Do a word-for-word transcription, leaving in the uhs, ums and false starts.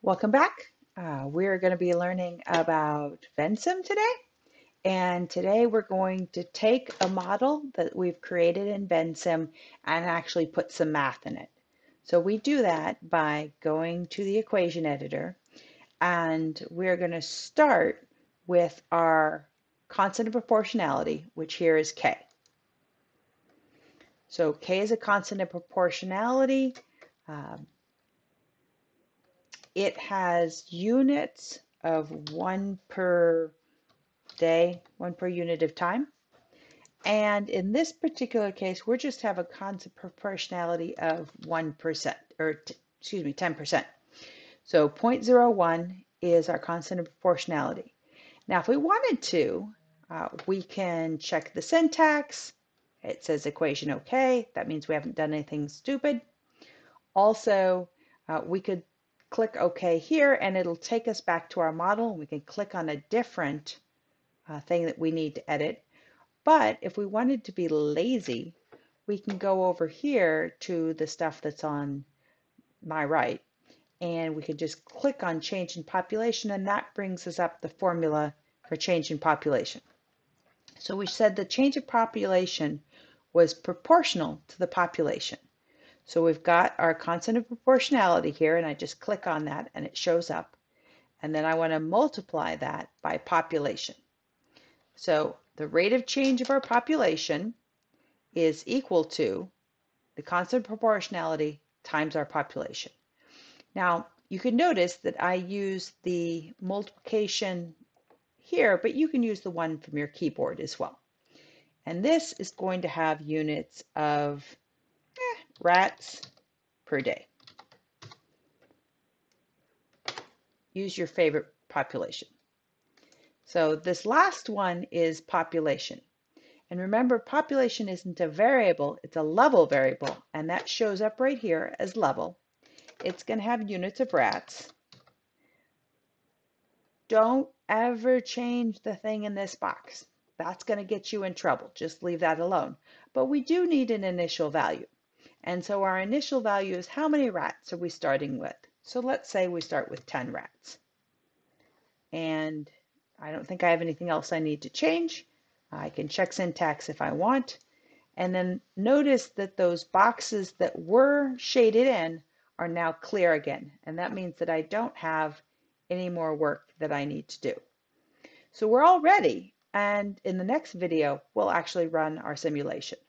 Welcome back. Uh, we're going to be learning about VenSim today. And today we're going to take a model that we've created in VenSim and actually put some math in it. So we do that by going to the equation editor, and we're going to start with our constant of proportionality, which here is K. So K is a constant of proportionality. Um, It has units of one per day, one per unit of time. And in this particular case, we're just have a constant proportionality of one percent, or t- excuse me, ten percent. So zero point zero one is our constant of proportionality. Now, if we wanted to, uh, we can check the syntax. It says equation okay. That means we haven't done anything stupid. Also, uh, we could click OK here and it'll take us back to our model. We can click on a different uh, thing that we need to edit. But if we wanted to be lazy, we can go over here to the stuff that's on my right, and we can just click on change in population, and that brings us up the formula for change in population. So we said the change of population was proportional to the population. So we've got our constant of proportionality here, and I just click on that and it shows up. And then I want to multiply that by population. So the rate of change of our population is equal to the constant of proportionality times our population. Now, you can notice that I use the multiplication here, but you can use the one from your keyboard as well. And this is going to have units of eh, rats per day. Use your favorite population. So this last one is population. And remember, population isn't a variable, it's a level variable, and that shows up right here as level. It's going to have units of rats. Don't ever change the thing in this box. That's going to get you in trouble. Just leave that alone. But we do need an initial value. And so our initial value is how many rats are we starting with? So let's say we start with ten rats. And I don't think I have anything else I need to change. I can check syntax if I want. And then notice that those boxes that were shaded in are now clear again. And that means that I don't have any more work that I need to do. So we're all ready. And in the next video, we'll actually run our simulation.